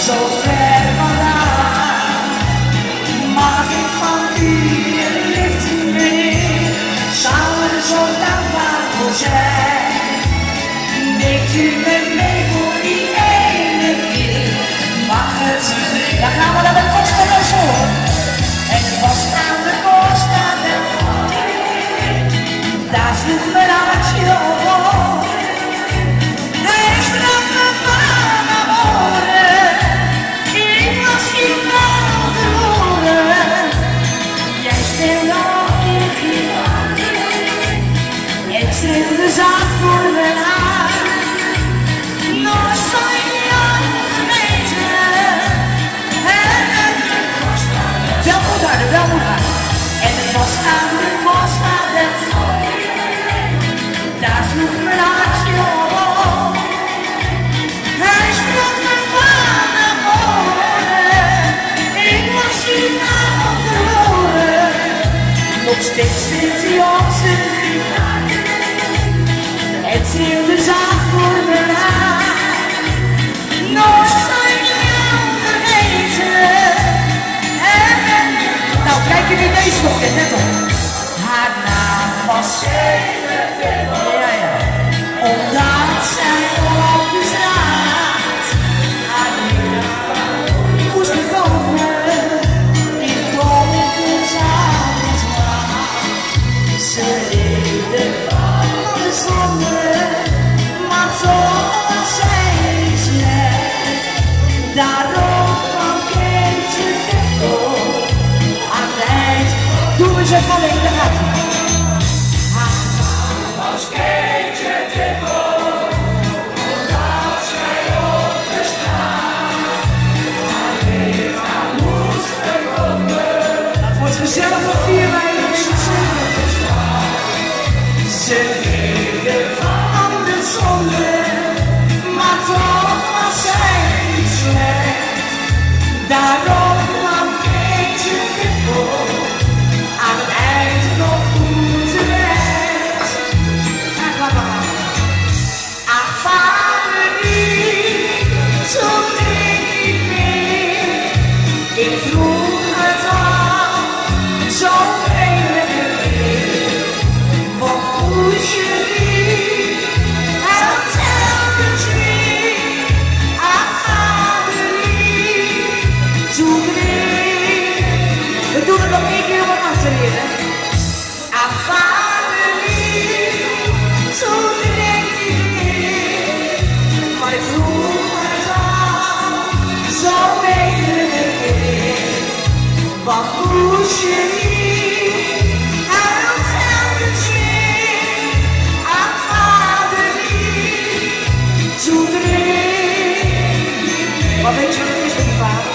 zo ver vandaan. Mag ik van u een liefde meer, samen zo dankbaar voor zijn. Neemt u me mee voor die ene keer, mag het, dan gaan we naar de Costa del Sol. En het was aan de Costa del Sol, daar sloeg mijn hartje op. Hij sprak me van amore, ik was hier wel verloren. Jij speelde op je gitaar en trilde zacht voor mijn haar. Nooit zal ik jou vergeten. Wel goed harder, wel goed harder. En het was aan de Costa del Sol, daar sloeg mijn hartje op. Hij sprak me van amore, ik was hier nou verloren. Nog steeds zit hij op zijn gitaar en trilde zacht voor mijn haar. Nooit zal ik jou vergeten. Nou, kijk je weer deze nog, net op. Haar naam was ja. Omdat zij op de straat haar lichaam moest bekomen in donker avondwaar. Ze leefde van de zonde, maar toch was zij slecht. Daarom kwam Keetje Tikkel aan het eind. Doe eens even alleen, daar gaat hij. Haar naam was Keetje Tikkel, omdat zij op de straat haar lichaam moest verkopen. Dat wordt gezellig nog 4 weken in het zon. Ze leefde van de zonde, maar toch was zij niet slecht. Daarom kwam Keetje Tikkel aan het eind nog goed terecht. Ach, vader niet, zo drink niet meer. Ik vroeg het al, zo enig weer. Wat moest je niet, helpt telkens weer. Ach, vader niet, zo drink. We doen het nog 1 keer wat achterin, hè. Ach, vader niet, zo drink niet meer. Maar ik vroeg het al, zo enig weer. Wat moest je niet, helpt telkens weer. Ach, vader niet, zo drink. Maar weet je wat het is met die vader?